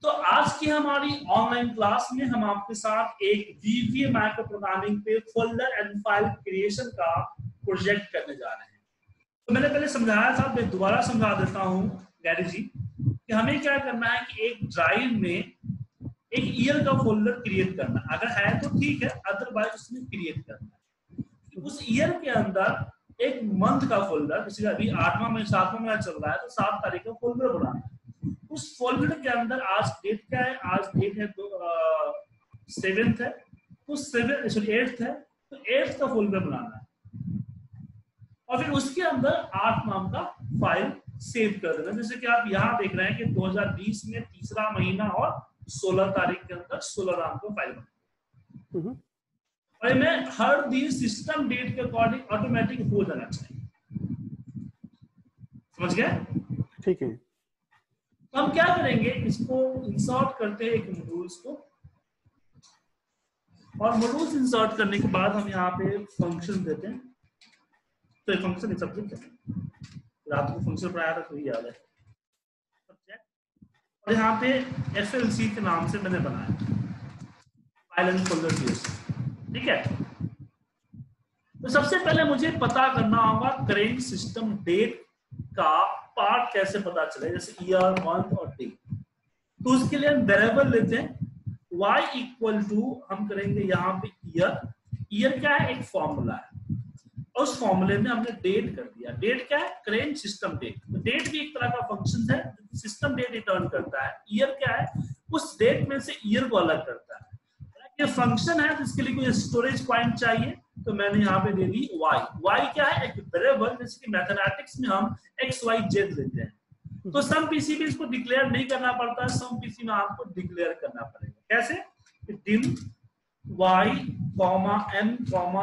तो आज की हमारी ऑनलाइन क्लास में हम आपके साथ एक VBA माइक्रो प्रोग्रामिंग पे फोल्डर एंड फाइल क्रिएशन का प्रोजेक्ट करने जा रहे हैं। तो मैंने पहले समझाया था, मैं दोबारा समझा देता हूँ गैरी जी कि हमें क्या करना है कि एक ड्राइव में एक ईयर का फोल्डर क्रिएट करना है। अगर है तो ठीक है, अदरवाइज उसमें क्रिएट करना है। उस ईयर के अंदर एक मंथ का फोल्डर, जैसे अभी 8वां महीना 7वां महीना चल रहा है तो 7 तारीख का फोल्डर बनाना है। उस फोल्डर के अंदर आज डेट क्या है, आज डेट है 7th है, तो 8th है, तो 8th का फोल्डर बनाना है और फिर उसके अंदर 8 नाम का फाइल सेव कर देना। जैसे कि आप यहाँ देख रहे हैं कि 2020 में तीसरा महीना और 16 तारीख के अंदर 16 नाम का फाइल बना और मैं हर दिन सिस्टम डेट के अकॉर्डिंग ऑटोमेटिक हो जाना चाहिए। समझ गए? ठीक है। तो हम क्या करेंगे, इसको इंसर्ट करते हैं एक मॉड्यूल्स को, और मॉड्यूल्स इंसर्ट करने के बाद हम यहाँ पे फंक्शन देते हैं। तो ये फंक्शन सब्जेक्ट है, रात को फंक्शन बनाया था तो याद है सब्जेक्ट, और यहाँ पे FLC के नाम से मैंने बनाया फाइल एंड फोल्डर क्रिएशन। ठीक है, तो सबसे पहले मुझे पता करना होगा करेंट सिस्टम डेट का पार्ट कैसे पता चले, जैसे ईयर, मंथ और डे। तो उसके लिए हम वेरिएबल लेते हैं y इक्वल टू, हम करेंगे यहाँ पे ईयर। ईयर क्या है, एक फॉर्मूला है, और उस फॉर्मूले में हमने डेट कर दिया। डेट क्या है, करेंट सिस्टम डेट। तो डेट भी एक तरह का फंक्शन है, सिस्टम डेट रिटर्न करता है। ईयर क्या है, उस डेट में से ईयर को अलग करता है। ये फंक्शन है, जिसके लिए कोई स्टोरेज पॉइंट चाहिए, तो मैंने यहाँ पे दे दी y। y क्या है, एक वेरिएबल, जैसे कि मैथमेटिक्स में हम x y z लेते हैं। तो सम पीसी में इसको डिक्लेयर नहीं करना पड़ता है, सम पीसी में आपको डिक्लेयर करना पड़ेगा। कैसे, dim y, m,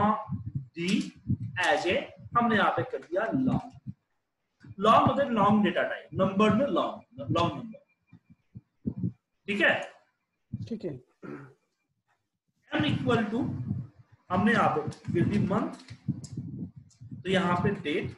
d as a, हमने यहाँ पे कर दिया लॉन्ग। लॉन्ग मतलब लॉन्ग डेटा टाइप, नंबर में लॉन्ग नंबर। ठीक है, ठीक है। m इक्वल टू, हमने यहाँ पे मंथ, तो यहाँ पे date,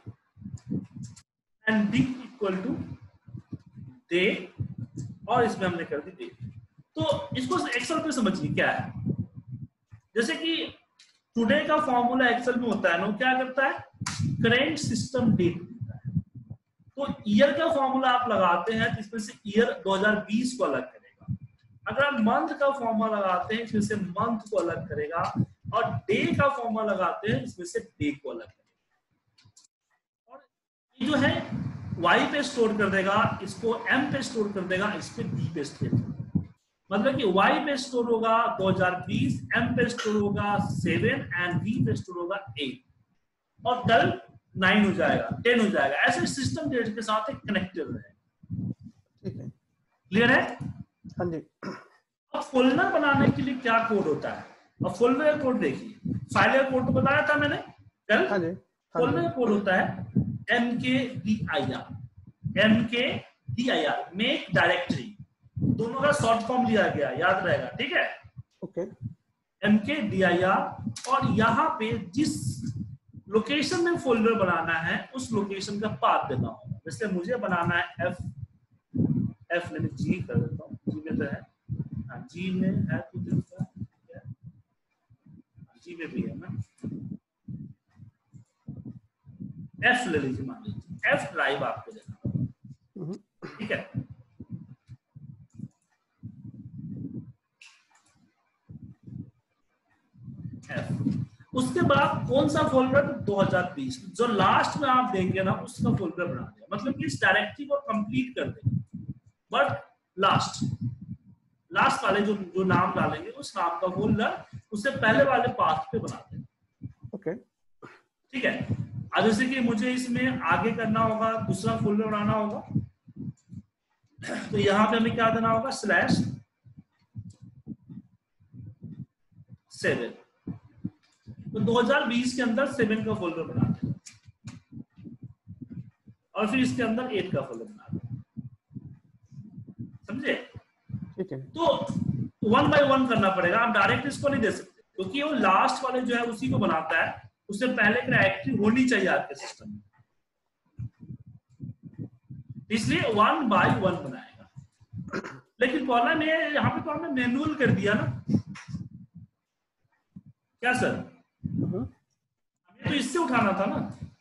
and d equal to day, और इसमें हमने कर दी डेट। तो इसको एक्सेल पे समझिए क्या है। जैसे कि टुडे का फॉर्मूला एक्सेल में होता है ना, क्या करता है, करेंट सिस्टम डेट देता है। तो ईयर का फॉर्मूला आप लगाते हैं तो इसमें से ईयर 2020 को अलग करेगा। अगर आप मंथ का फॉर्मूला लगाते हैं इसमें से मंथ को अलग करेगा, और डे का फॉर्मूला लगाते हैं इसमें से डे को अलग करेगा। और ये जो है y पे स्टोर कर देगा, इसको m पे स्टोर कर देगा, इस पे d पे स्टोर कर देगा। मतलब कि y पे स्टोर होगा 2020, m पे स्टोर होगा 7 एंड d पे स्टोर होगा 8, और कल 9 हो जाएगा, 10 हो जाएगा। ऐसे सिस्टम डेट के साथ एक कनेक्टेड रहेगा। ठीक है, क्लियर है? हाँ जी। अब फोल्डर बनाने के लिए क्या कोड होता है, अब फोल्डर का कोड देखिए। फाइल का कोड तो बताया था मैंने कल। हाँ जी। फोल्डर का कोड होता है mkdir, मेक डायरेक्टरी। दोनों का शॉर्ट फॉर्म लिया गया, याद रहेगा। ठीक है, ओके। mkdir, और यहाँ पे जिस लोकेशन में फोल्डर बनाना है उस लोकेशन का पाथ देना होगा। जैसे मुझे बनाना है f लेने g कर देता हूँ, g में तो है, हाँ g में है तो देखता है, g में भी है ना, f ले लीजिए, मान लीजिए f ड्राइव आपको देना होगा। ठीक है, उसके बाद कौन सा फोल्डर, 2020 जो लास्ट में आप देंगे ना उसका फोल्डर बना दिया। मतलब कि इस डायरेक्टरी को कंप्लीट कर देंगे, बट लास्ट वाले जो नाम डालेंगे उस नाम का फोल्डर उससे पहले वाले पाथ पे बना देंगे। ओके, ठीक है, अब जैसे कि मुझे इसमें आगे करना होगा, दूसरा फोल्डर बनाना होगा, तो यहां पे हमें क्या देना होगा, /7। तो 2020 के अंदर 7 का फोल्डर बना दें, और फिर इसके अंदर 8 का फोल्डर बना दें। समझे? ठीक है। तो 1 बाय 1 करना पड़ेगा, आप डायरेक्ट इसको नहीं दे सकते, क्योंकि वो लास्ट वाले जो है उसी को बनाता है, उससे पहले डायरेक्टरी होनी चाहिए आपके सिस्टम में, इसलिए 1 बाय 1 बनाएगा। लेकिन प्रॉब्लम ये यहाँ पे तो हमने मैनुअल कर दिया ना, क्या सर? हमें तो इससे उठाना था ना।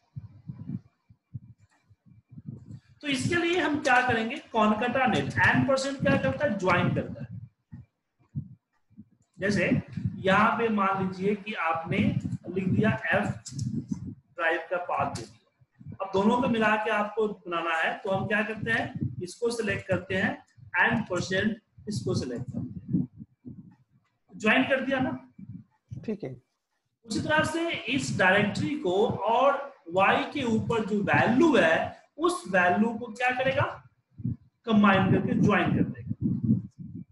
तो इसके लिए हम क्या करेंगे, कॉनकैटेनेट एन% क्या करता है, ज्वाइन करता है। जैसे यहां पे मान लीजिए कि आपने लिख दिया एफ ड्राइव का पाथ दे दिया, अब दोनों को मिला के आपको बनाना है, तो हम क्या करते हैं, इसको सिलेक्ट करते हैं, एन% इसको सिलेक्ट करते हैं, ज्वाइन कर दिया ना। ठीक है। उसी तरह से इस डायरेक्टरी को और y के ऊपर जो वैल्यू है उस वैल्यू को क्या करेगा, कंबाइन करके ज्वाइन कर देगा।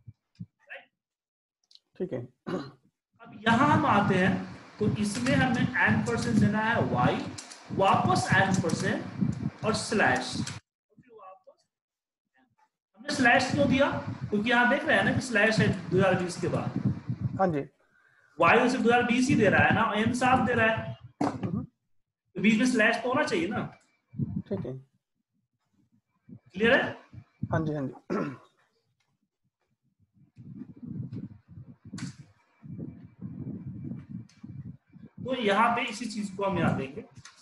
ठीक है। अब यहां हम आते हैं, तो इसमें हमें n% देना है y, वापस n% और स्लैश, हमने स्लैश क्यों दिया, क्योंकि यहां देख रहे हैं ना कि स्लैश है 2020 के बाद। हाँ जी। y तो सिर्फ 2020 ही दे रहा है ना, n साथ दे रहा है, तो बीच में स्लैश तो होना चाहिए ना। ठीक है। क्लियर है? हाँ जी, हाँ जी। तो यहाँ पे इसी चीज को हम यहाँ देंगे,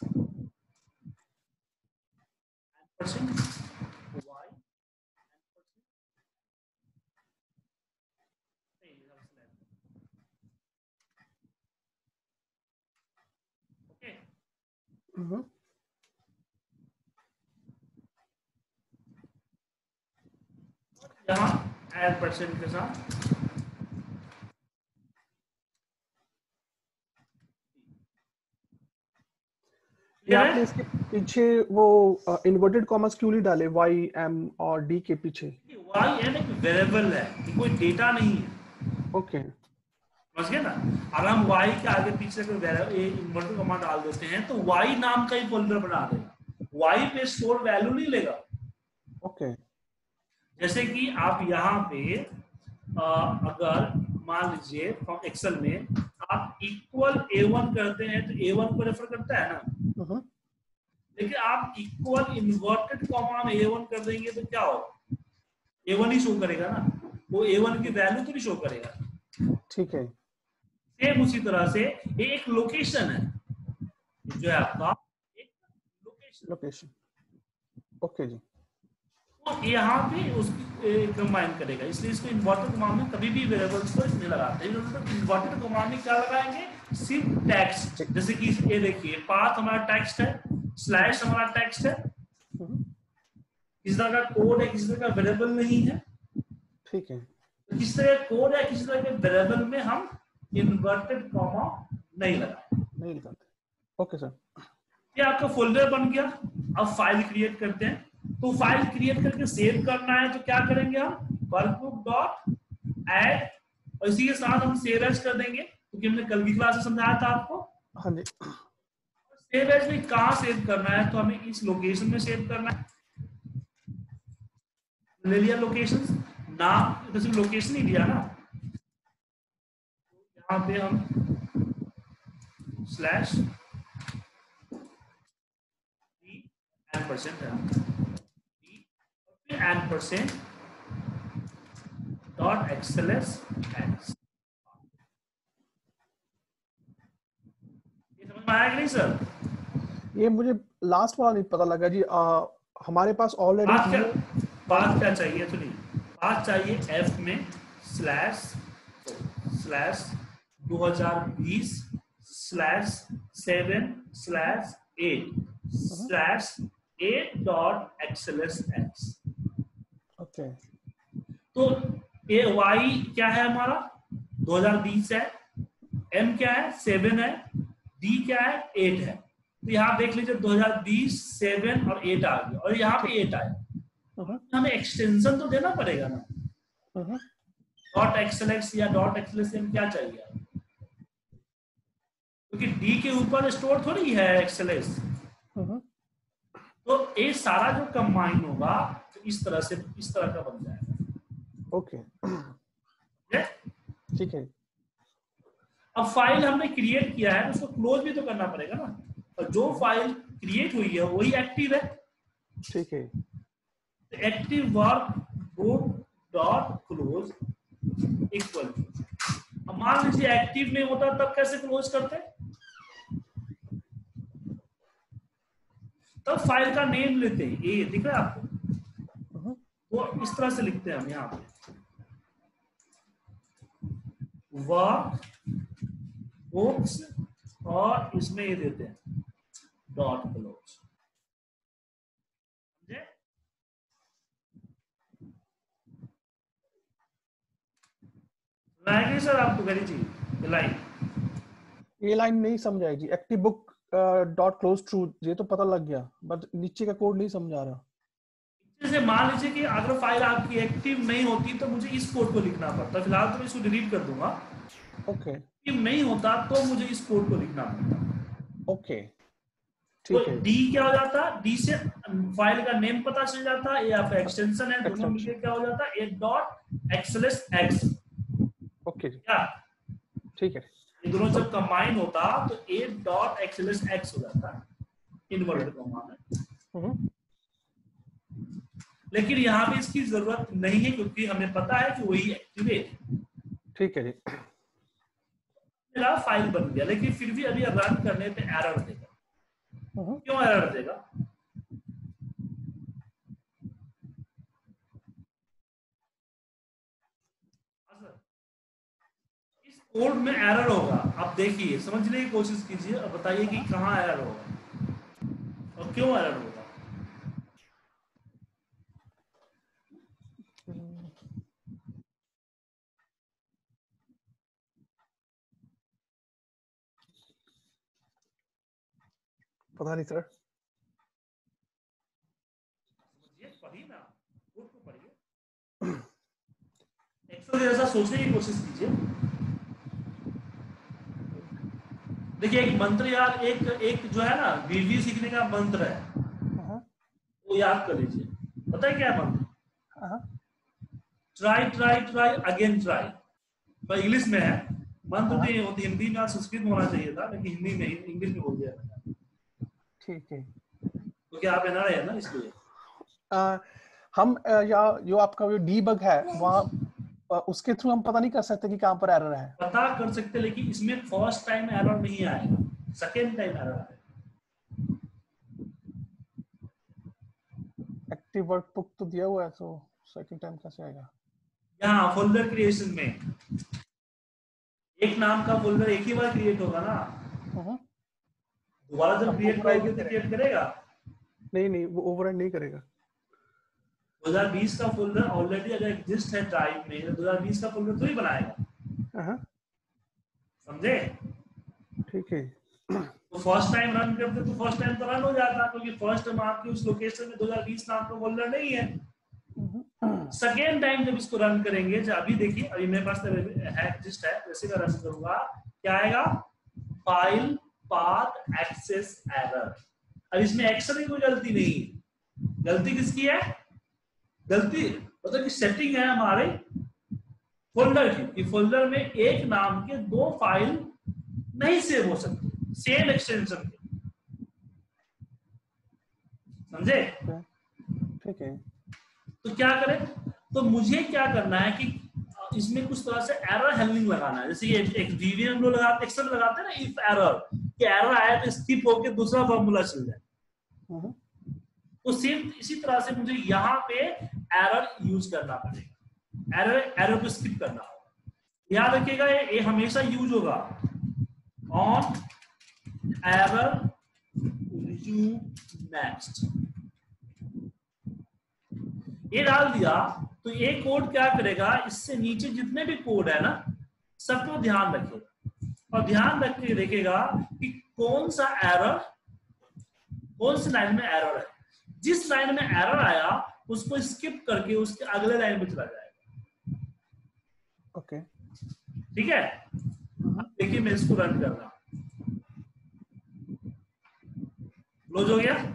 यहाँ n% के साथ आपने इसके पीछे वो इन्वर्टेड कॉमर्स क्यों नहीं डाले, वाई एम और डी के पीछे? y n एक वेरिएबल है, कोई डेटा नहीं है। ओके, समझ गए ना? अगर हम y के आगे पीछे इन्वर्टेड कॉमा डाल देते हैं तो y नाम का ही फोल्डर बना देगा, y पे स्टोर वैल्यू नहीं लेगा। ओके। जैसे कि आप यहाँ पे अगर मान लीजिए फ्रॉम एक्सेल में आप इक्वल A1 करते हैं तो A1 को रेफर करता है ना, लेकिन आप इक्वल इन्वर्टेड कॉमा में A1 कर देंगे तो क्या होगा, A1 ही शो करेगा ना, वो A1 की वैल्यू तो नहीं शो करेगा। ठीक है। सेम उसी तरह से ये एक लोकेशन है, जो है आपका एक लोकेशन। ओके जी। तो यहाँ पे उसकी कंबाइन करेगा, इसलिए इसको इन्वर्टेड कॉमा में कभी भी वेरिएबल्स को नहीं लगाते। इन्वर्टेड कॉमा में क्या लगाएंगे, सिर्फ टेक्स्ट, जैसे कि ये देखिए पाथ हमारा टेक्स्ट है, स्लैश हमारा टेक्स्ट है, किसी तरह का कोड है, किसी तरह का वेरिएबल नहीं है। ठीक है। किसी तरह का कोड है, किसी तरह के वेरिएबल में हम इन्वर्टेड कॉमा नहीं लगाते। Okay sir. ये आपका फोल्डर बन गया। अब फाइल क्रिएट करते हैं, तो फाइल क्रिएट करके सेव करना है तो क्या करेंगे हम, workbook.add, और इसी के साथ हम सेव एज कर देंगे, क्योंकि हमने कल की क्लास में समझाया था आपको। हाँ जी। सेव एज में कहाँ सेव करना है, तो हमें इस लोकेशन में सेव करना है। ले लिया लोकेशन, नाम तो सिर्फ लोकेशन ही दिया ना, यहाँ पे हम स्लैश n% है, n% डॉट XLS x। ये समझ में आया कि नहीं सर? ये मुझे लास्ट वाला नहीं पता लगा जी। हमारे पास ऑलरेडी पाथ क्या चाहिए, तो नहीं पाथ चाहिए f में स्लैश 2020 /7/8 /8.XLSX। ओके। तो ये y क्या है हमारा 2020 है, m क्या है 7 है, d क्या है 8 है। तो यहाँ देख लीजिए 2020 7 और 8 आ गया, और यहाँ पे 8 आया। हमें एक्सटेंशन तो देना पड़ेगा ना, .xlx या .xlsm क्या चाहिए, क्योंकि d के ऊपर स्टोर थोड़ी है XLS। तो ये सारा जो कंबाइन होगा तो इस तरह का बन जाएगा। ओके। ठीक है। अब फाइल हमने क्रिएट किया है, उसको क्लोज भी तो करना पड़ेगा ना, और जो फाइल क्रिएट हुई है वही एक्टिव है। ठीक है। Active work book dot equal. अब मान लीजिए एक्टिव नहीं होता तब कैसे क्लोज करते? तब फाइल का नेम लेते हैं, ये दिख रहा है आपको, तो इस तरह से लिखते हैं हम यहाँ पे वर्क बुक्स और इसमें ये देते हैं डॉट क्लोज। समझे? लाएंगे सर आपको करी चाहिए लाइन? ये लाइन नहीं समझाई जी। Active book dot close true ये तो पता लग गया, बट नीचे का कोड नहीं समझा रहा। जैसे मान लीजिए कि अगर फाइल आपकी एक्टिव नहीं होती तो मुझे इस कोड को लिखना पड़ता, फिलहाल तो मैं इसको डिलीट कर दूंगा। ओके। एक्टिव नहीं होता तो मुझे इस कोड को लिखना पड़ता। ओके तो ठीक है। डी क्या हो जाता? डी से फाइल का नेम पता चल जाता, ये आपका एक्सटेंशन है, दोनों मिलके क्या हो जाता? एक डॉट एक्सएलएस एक्स। ओके क्या ठीक है। ये दोनों जब कंबाइन होता तो ए डॉट एक्सएलएस एक्स हो जाता इन्वर्टेड कॉमा में। लेकिन यहाँ पे इसकी जरूरत नहीं है क्योंकि हमें पता है कि वही एक्टिवेट। ठीक है जी। मेरा फाइल बन गया, लेकिन फिर भी अभी रन करने पे एरर देगा। क्यों एरर देगा? इस कोड में एरर होगा। आप देखिए, समझने की कोशिश कीजिए और बताइए कि कहाँ एरर होगा और क्यों एरर होगा। पता नहीं सर। पढ़िए ना, कोड को पढ़िए, एक्सेल जैसा सोचने की कोशिश कीजिए। देखिए एक मंत्र यार, एक जो है ना वीवी सीखने का मंत्र है, वो याद कर लीजिए। पता है क्या है मंत्र? Try try try again try. तो इंग्लिश में है मंत्र, नहीं होती हिंदी में, संस्कृत में होना चाहिए था, लेकिन हिंदी में इंग्लिश में बोल दिया। ठीक है। तो क्या आप एनआरआई है ना इसलिए? हम या जो आपका जो डीबग है वहाँ उसके थ्रू हम पता नहीं कर सकते कि कहाँ पर एरर है? पता कर सकते, लेकिन इसमें फर्स्ट टाइम एरर नहीं आएगा, सेकेंड टाइम एरर आएगा। एक्टिव वर्कबुक तो दिया हुआ है, तो सेकंड टाइम कैसे आएगा? यहाँ फोल्डर क्रिएशन में एक नाम का फोल्डर एक ही बार क्रिएट होगा ना, दोबारा जब क्रिएट करोगे तो क्रिएट करेगा? नहीं, वो ओवरराइड नहीं करेगा। 2020 का फोल्डर ऑलरेडी अगर एग्जिस्ट है ड्राइव में, तो 2020 का फोल्डर तो ही बनाएगा। समझे? ठीक है। तो फर्स्ट टाइम रन करते तो फर्स्ट टाइम तो रन हो जाता, क्योंकि फर्स्ट टाइम आपकी उस लोकेशन में 2020 नाम का फोल्डर नहीं है। सेकेंड टाइम जब इसको रन करेंगे, जो अभी देखिए, अभी मेरे पास है एग्जिस्ट है, वैसे मैं रन करूंगा, क्या आएगा? File path access error. अब इसमें एक्शन की कोई गलती नहीं है। गलती किसकी है? गलती मतलब कि सेटिंग है हमारे फोल्डर की, कि फोल्डर में एक नाम के दो फाइल नहीं सेव हो सकते सेम एक्सटेंशन के। समझे? ठीक है। तो क्या करें? तो मुझे क्या करना है कि इसमें कुछ तरह से एरर हैंडलिंग लगाना है। जैसे ये एक वीवी हम लोग लगाते, एक्सेल लगाते हैं ना, इफ एरर, कि एरर आया तो स्किप होके दूसरा फॉर्मूला चल जाए। तो सेम इसी तरह से मुझे यहाँ पे एरर यूज करना पड़ेगा, एरर को स्किप करना होगा। याद रखिएगा, ये हमेशा यूज होगा ऑन एरर रिज्यूम नेक्स्ट। ये डाल दिया तो ये कोड क्या करेगा, इससे नीचे जितने भी कोड है ना, सबको ध्यान रखेगा और ध्यान रख के देखेगा कि कौन सा एरर, कौन सी लाइन में एरर है। जिस लाइन में एरर आया उसको स्किप करके उसके अगले लाइन में चला जाएगा। ओके ठीक है? देखिए मैं इसको रन कर रहा हूं, क्लोज हो गया।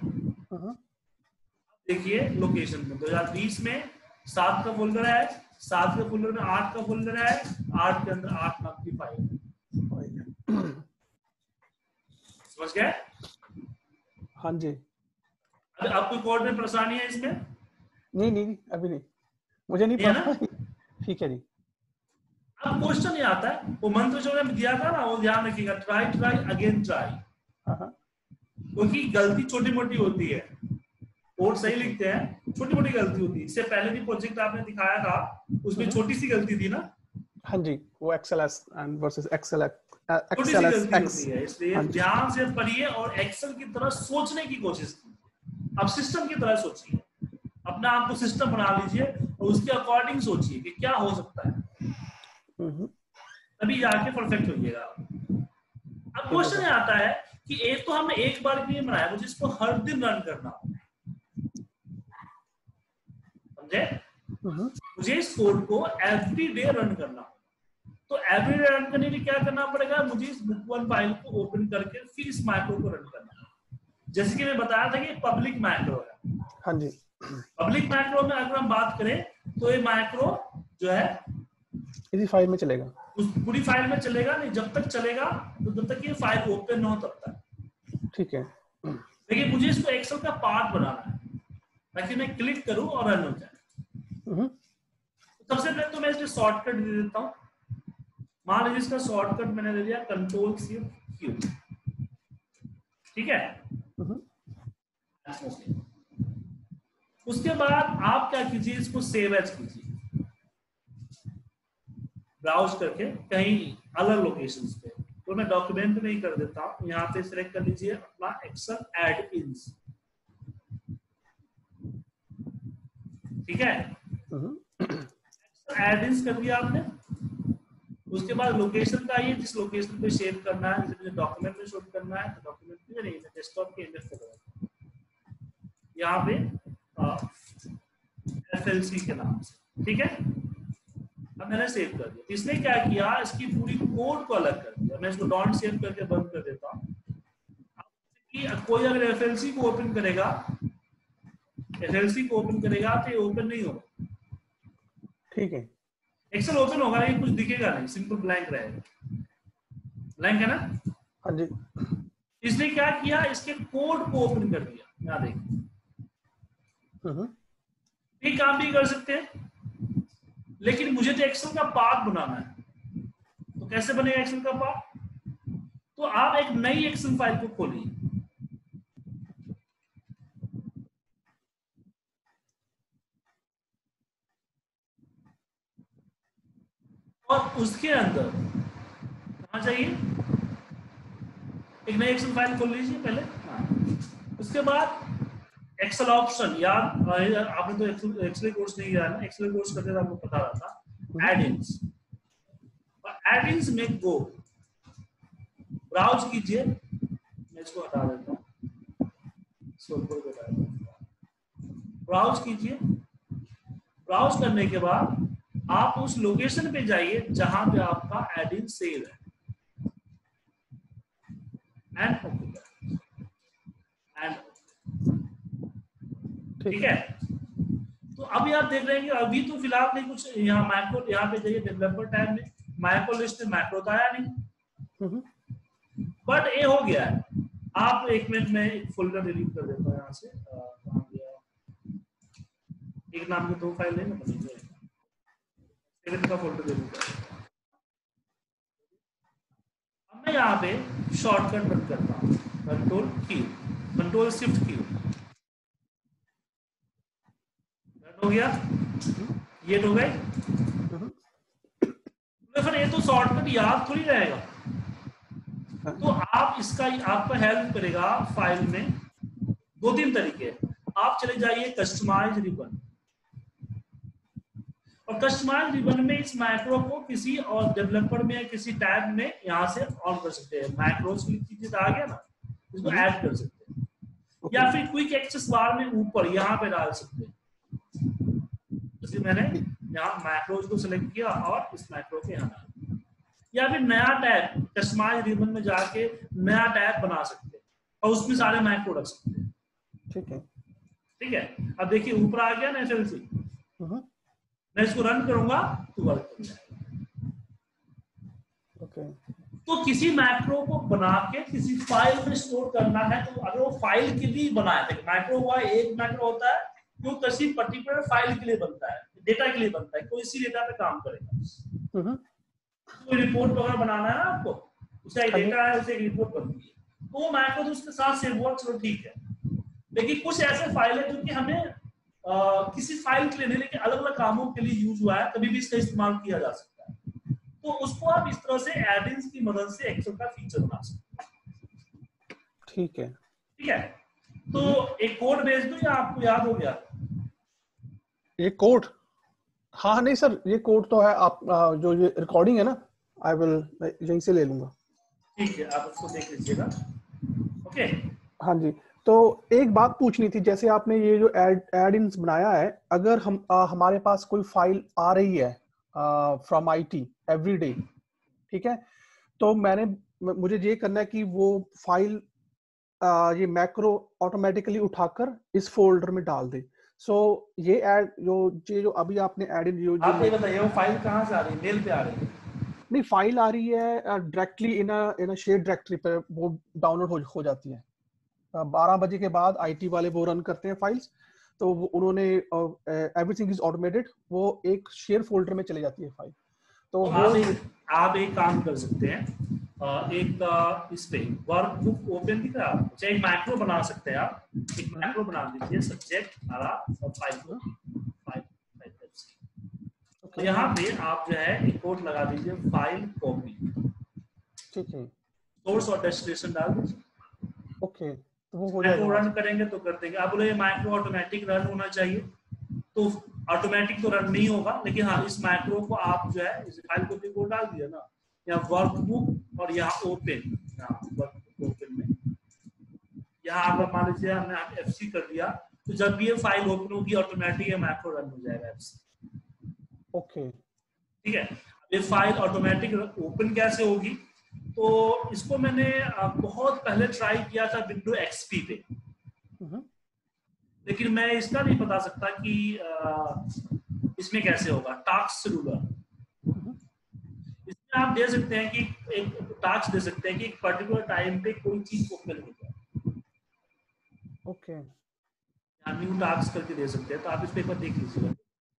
देखिए लोकेशन में 2020 में 7 का फोल्डर है, 7 के फोल्डर में 8 का फोल्डर है, 8 के अंदर 8 नाम की फाइल। समझ गए? हाँ जी। अब कोई कोड में परेशानी है इसमें? नहीं अभी नहीं, मुझे नहीं पता। ठीक है जी। अब क्वेश्चन ये आता है, वो मंत्र जो मैंने दिया था ना, वो ध्यान रखिएगा, ट्राई ट्राई अगेन ट्राई, क्योंकि गलती छोटी मोटी होती है, कोड सही लिखते हैं, छोटी मोटी गलती होती है। इससे पहले भी प्रोजेक्ट आपने दिखाया था, उसमें छोटी सी गलती थी ना। हाँ जी, वो XLS एंड वर्सेस XLS, छोटी सी गलती होती है, इसलिए ध्यान से पढ़िए और एक्सेल की तरह सोचने की कोशिश कीजिए। अब सिस्टम की तरह सोचिए, अपना आपको सिस्टम बना लीजिए और उसके अकॉर्डिंग सोचिए कि क्या हो सकता है, तभी जाके परफेक्ट होइएगा। अब क्वेश्चन आता है कि एक तो हमने एक बार के लिए बनाया, मुझे इसको हर दिन रन करना, समझे? मुझे इस कोड को एवरी डे रन करना, तो एवरी डे रन करने के लिए क्या करना पड़ेगा, मुझे इस बुक वन फाइल को ओपन करके फिर इस मैक्रो को रन करना। जैसे कि मैं बताया था कि पब्लिक मैक्रो है। हाँ जी, पब्लिक मैक्रो में अगर हम बात करें तो ये मैक्रो जो है इसी फाइल में चलेगा, उस पूरी फाइल में चलेगा नहीं, जब तक चलेगा तो जब तक ये फाइल ओपन ना हो तब तक। ठीक है, लेकिन मुझे इसको एक्सेल का पार्ट बनाना है ताकि मैं क्लिक करूं और रन हो जाए। सबसे पहले तो मैं इसमें शॉर्टकट दे देता हूं। मान लीजिए इसका शॉर्टकट मैंने दे दिया कंट्रोल शिफ्ट क्यू, ठीक है। उसके बाद आप क्या कीजिए, इसको सेव एज कीजिए, ब्राउज करके कहीं अलग लोकेशंस पे। तो मैं डॉक्यूमेंट में ही कर देता हूं, यहाँ पे सिलेक्ट कर लीजिए अपना एक्सेल एड इन्स, ठीक है। एड इन्स कर दिया आपने। उसके बाद लोकेशन का आइए, जिस लोकेशन पे सेव करना है, जैसे मुझे डॉक्यूमेंट में शूट करना है तो डॉक्यूमेंट में नहीं, मैं डेस्कटॉप के इमेज पे यहाँ पे FLC के नाम से, ठीक है। अब मैंने सेव कर दिया। इसने क्या किया, इसकी पूरी कोड को अलग कर दिया। मैं इसको डॉट सेव करके बंद कर देता हूँ। कोई अगर FLC को ओपन करेगा, FLC को ओपन करेगा तो ये ओपन नहीं होगा, ठीक है। एक्सेल ओपन होगा लेकिन कुछ दिखेगा नहीं, सिंपल ब्लैंक रहेगा। ब्लैंक है ना? हाँ जी। इसने क्या किया, इसके कोड को ओपन कर दिया। यहाँ देखिए, ये काम भी कर सकते हैं, लेकिन मुझे तो एक्सेल का पार्ट बनाना है। तो कैसे बनेगा एक्सेल का पार्ट? तो आप एक नई एक्सेल फाइल को खोलिए, और उसके अंदर कहां चाहिए, एक नई एक्सेल फाइल खोल लीजिए पहले। उसके बाद एक्सेल ऑप्शन, याद आपने तो एक्सेल कोर्स नहीं किया ना, एक्सेल कोर्स करते थे आपको पता रहता। एड-इन्स, और एड-इन्स में गो ब्राउज कीजिए। मैं इसको हटा देता हूं, ब्राउज कीजिए। ब्राउज करने के बाद आप उस लोकेशन पे जाइए जहां पे आपका एड-इन सेव है, एंड ठीक है। तो अभी आप देख रहे हैं कि अभी तो फिलहाल नहीं कुछ, यहाँ मैक्रो, यहाँ पे जाइए डेवलपर टैब में, मैक्रो लिस्ट में मैक्रो तो आया नहीं, बट ये हो गया है। आप एक मिनट में एक फोल्डर डिलीट कर देता हूँ यहाँ से, एक नाम की 2 फाइल है ना, का फोल्डर डिलीट कर। अब मैं यहाँ पे शॉर्टकट बंद करता हूँ, कंट्रोल शिफ्ट क्यू, हो गया, ये हो गए। फिर ये तो शॉर्टकट याद थोड़ी रहेगा, तो आप इसका, आपको हेल्प करेगा फाइल में 2-3 तरीके। आप चले जाइए कस्टमाइज रिबन, और कस्टमाइज रिबन में इस मैक्रो को किसी और डेवलपर में या किसी टैब में यहाँ से ऑन कर सकते हैं। मैक्रोस क्लिक कीजिए, आ गया ना, इसको ऐड कर सकते हैं, या फिर क्विक एक्सेस बार में ऊपर यहाँ पे डाल सकते हैं। जैसे मैंने यहाँ मैक्रोस को सिलेक्ट किया और इस मैक्रो के यहाँ डाला, या फिर नया टैब कस्टमाइज रिबन में जाके नया टैब बना सकते हैं और उसमें सारे मैक्रो रख सकते हैं। ठीक है, ठीक है। अब देखिए ऊपर आ गया ना FLC, मैं इसको रन करूंगा तो वर्क कर जाएगा। ओके। तो किसी मैक्रो को बना के किसी फाइल में स्टोर करना है, तो अगर वो फाइल के लिए बनाया था, मैक्रो हुआ एक मैक्रो होता है जो किसी पर्टिकुलर फाइल के लिए बनता है, डेटा के लिए बनता है, कोई इसी डेटा पे काम करेगा। कोई रिपोर्ट वगैरह बनाना है ना आपको, उसका एक हाँ जी। डेटा है, उसे एक रिपोर्ट बनती है, तो वो मैक्रो तो उसके साथ सेव हुआ, चलो ठीक है। लेकिन कुछ ऐसे फाइल है जो कि हमें किसी फाइल के लिए नहीं, लेकिन अलग अलग कामों के लिए यूज हुआ है, कभी भी इसका इस्तेमाल किया जा सकता है, तो उसको आप इस तरह से एडिंग्स की मदद से एक्सेल का फीचर बना सकते हैं। ठीक है। ठीक है, तो एक कोड भेज दूं या आपको याद हो गया? ये कोड, हाँ नहीं सर, ये कोड तो है। आप जो ये रिकॉर्डिंग है ना, आई विल यहीं से ले लूंगा। ठीक है, आप उसको देख लीजिएगा। ओके। हाँ जी। तो एक बात पूछनी थी, जैसे आपने ये जो एड इन्स बनाया है, अगर हम हमारे पास कोई फाइल आ रही है फ्रॉम आईटी एवरी डे, ठीक है, तो मुझे ये करना है कि वो फाइल ये मैक्रो ऑटोमेटिकली उठाकर इस फोल्डर में डाल दे। सो ये जो अभी आपने ऐड इन आप ये बताइए वो फाइल कहाँ से आ रही है, मेल पे आ रही है? नहीं, फाइल आ रही है directly in a share directory पे, वो डाउनलोड हो जाती है। 12 बजे के बाद आईटी वाले वो रन करते हैं फाइल्स, तो उन्होंने एवरीथिंग इज ऑटोमेटेड, वो एक शेयर फोल्डर में चली जाती है फाइल। तो तो वो आप एक काम कर सकते हैं, एक इस पे वर्कबुक ओपन दिख रहा है आपको, चाहे एक मैक्रो बना सकते हैं आप, एक मैक्रो बना दीजिए सब्जेक्ट हमारा और फाइल तो यहाँ पे आप जो है एक कोड लगा दीजिए, फाइल कॉपी, ठीक है, सोर्स और डेस्टिनेशन डाल दीजिए। ओके, तो वो हो जाएगा मैक्रो वहां रन से। करेंगे तो कर देंगे। आप बोले मैक्रो ऑटोमेटिक रन होना चाहिए, तो ऑटोमेटिक तो रन नहीं होगा, लेकिन हाँ इस मैक्रो को आप जो है इस फाइल कॉपी को डाल दिया ना, यहाँ वर्कबुक और यहाँ ओपन, यहाँ वर्कबुक ओपन में यहाँ आप मान लीजिए हमने FC कर दिया, तो जब भी ये फाइल ओपन होगी ऑटोमेटिक ये मैक्रो रन हो जाएगा FC। ओके, ठीक है, ये फाइल ऑटोमेटिक ओपन कैसे होगी, तो इसको मैंने बहुत पहले ट्राई किया था विंडो XP पे, लेकिन मैं इसका नहीं बता सकता कि इसमें कैसे होगा। टास्क शेड्यूलर, इसमें आप दे सकते हैं कि एक टास्क दे सकते हैं कि एक पर्टिकुलर टाइम पे कोई चीज ओपन हो जाए, ओके, न्यू टास्क करके दे सकते हैं। तो आप इस पे एक बार देख लीजिएगा,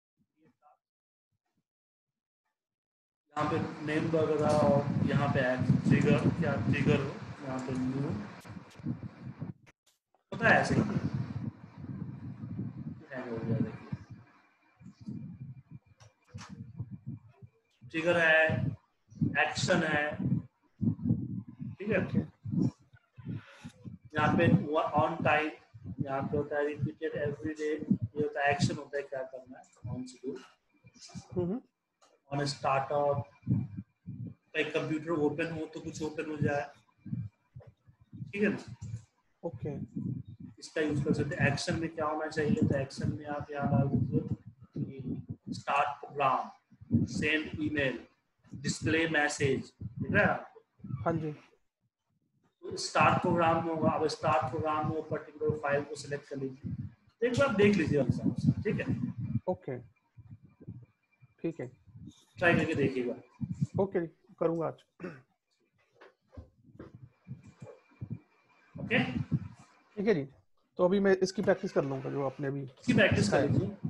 यहाँ पे नेम वगैरह और यहाँ पे ट्रिगर, क्या ट्रिगर हो, यहाँ पे न्यू होता है ऐसे ही हो गया। देखिए ट्रिगर है, एक्शन है, ठीक है, यहाँ पे ऑन टाइम, यहाँ पे होता है रिपीटेड एवरी डे, ये होता है एक्शन, होता है क्या करना है, ऑन शेड्यूल, ऑन स्टार्टअप, एक कंप्यूटर ओपन हो तो कुछ ओपन हो जाए, ठीक है ना, ओके, इसका यूज कर सकते हैं। एक्शन में क्या होना चाहिए, तो एक्शन में आप यहाँ डाल दीजिए start program, send email, display message, ठीक है। हाँ जी, तो स्टार्ट प्रोग्राम में होगा, अब स्टार्ट प्रोग्राम में वो पर्टिकुलर फाइल को सिलेक्ट कर लीजिए, तो एक बार देख लीजिए, ठीक है, ओके, ठीक है, ट्राई करके देखिएगा। ओके, करूंगा आज। ओके, ठीक है जी, तो अभी मैं इसकी प्रैक्टिस कर लूंगा जो आपने अभी इसकी प्रैक्टिस कर लीजिए।